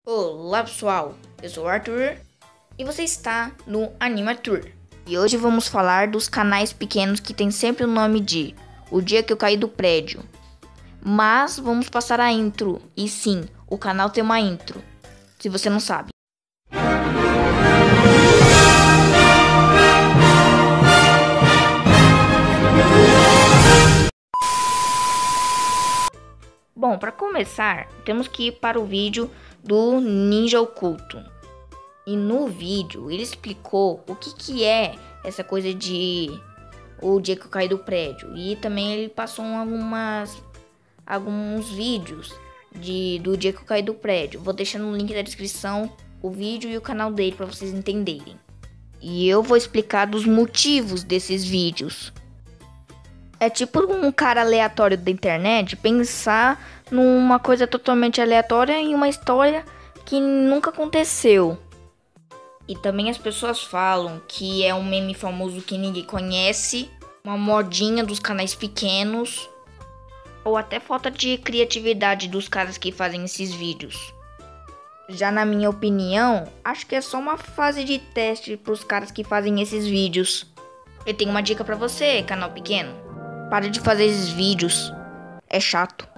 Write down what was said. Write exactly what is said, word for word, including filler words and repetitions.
Olá pessoal, eu sou o Arthur e você está no Animatur. E hoje vamos falar dos canais pequenos que tem sempre o nome de O Dia Que Eu Caí do Prédio. Mas vamos passar a intro, e sim, o canal tem uma intro, se você não sabe. Bom, para começar, temos que ir para o vídeo do Ninja Oculto. E no vídeo ele explicou o que, que é essa coisa de O Dia que eu caí do prédio. E também ele passou algumas alguns vídeos de do dia que eu caí do prédio. Vou deixar no link da descrição o vídeo e o canal dele para vocês entenderem. E eu vou explicar dos motivos desses vídeos. É tipo um cara aleatório da internet pensar numa coisa totalmente aleatória em uma história que nunca aconteceu. E também as pessoas falam que é um meme famoso que ninguém conhece, uma modinha dos canais pequenos, ou até falta de criatividade dos caras que fazem esses vídeos. Já na minha opinião, acho que é só uma fase de teste pros caras que fazem esses vídeos. Eu tenho uma dica pra você, canal pequeno. Para de fazer esses vídeos. É chato.